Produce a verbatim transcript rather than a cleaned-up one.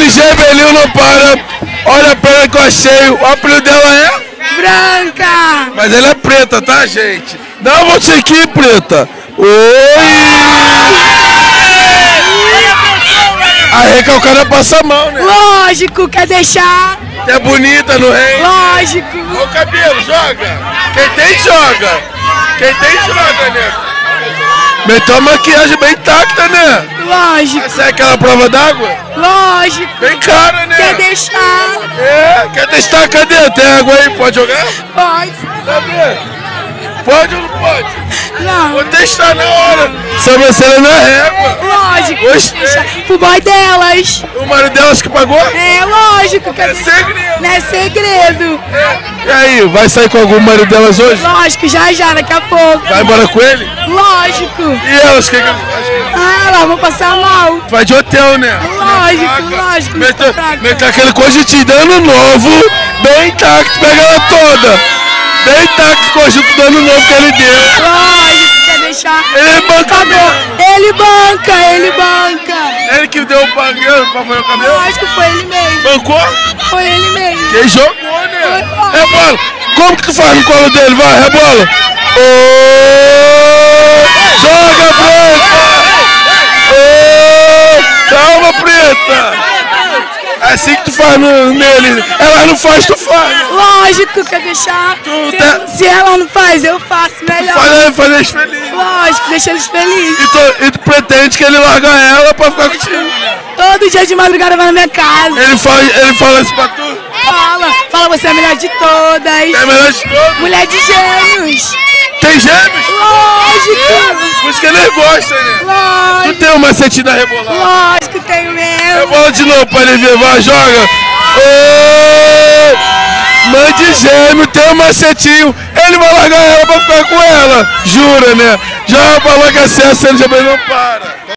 de gêmeo ele não para. Olha a pena que eu achei. O apelido dela é? Branca! Mas ela é preta, tá, gente? Dá uma volta aqui, preta. Oi! A recalcada passa mal, né? Lógico, quer deixar? É bonita no rei. Lógico. Olha o cabelo, joga. Quem tem, joga. Quem tem, joga, né? Meteu uma maquiagem bem intacta, né? Lógico. Essa é aquela prova d'água? Lógico. Bem cara, né? Quer deixar? É, quer testar? Cadê? Tem água aí? Pode jogar? Pode. Cadê? Pode ou não pode? Não. Vou testar na hora. Sobrancelha na régua. Lógico. Gostei. Deixa pro boy delas. O marido delas que pagou? É, lógico. Quer É deixar. segredo. Não é segredo. E aí, vai sair com algum marido delas hoje? Lógico, já já, daqui a pouco. Vai embora com ele? Lógico. E elas, o que que faz? Ah, lá, vou passar mal. Vai de hotel, né? Lógico, Fraca. lógico. Meteu, fraca. meteu aquele conjuntinho de ano novo, bem intacto, pega ela toda. Bem intacto o conjunto do ano novo que ele deu. Lógico, quer deixar. Ele banca Acabou. mesmo. Ele banca, ele banca. Ele que deu o pagueiro pra fazer o cabelo? Lógico, foi ele mesmo. Bancou? Foi ele mesmo. Quem jogou, né? Foi. Rebola. Como que tu faz no colo dele? Vai, rebola. Ô, joga, preta. Ô, calma, preta. É assim que tu faz no, nele. Ela não faz, tu faz. Lógico, quer deixar. Tu Se, tá- se ela não faz, eu faço melhor. Faz, faz eles felizes. Lógico, deixa eles felizes. E tu, e tu pretende que ele larga ela pra ficar contigo. Todo dia de madrugada vai na minha casa. Ele fala, ele fala isso pra tu. Fala, fala, você é a melhor de todas. É melhor de todos. Mulher de gêmeos. Tem gêmeos? Lógico. Por isso que ele gosta, né? Tu Lógico, tem uma macetinho rebolada. lógico, tenho mesmo. Rebola de novo pra ele ver. Vai, joga. Ô, mãe de gêmeo, tem um macetinho. Ele vai largar ela pra ficar com ela. Jura, né? Já falou que é certo, ele já não para.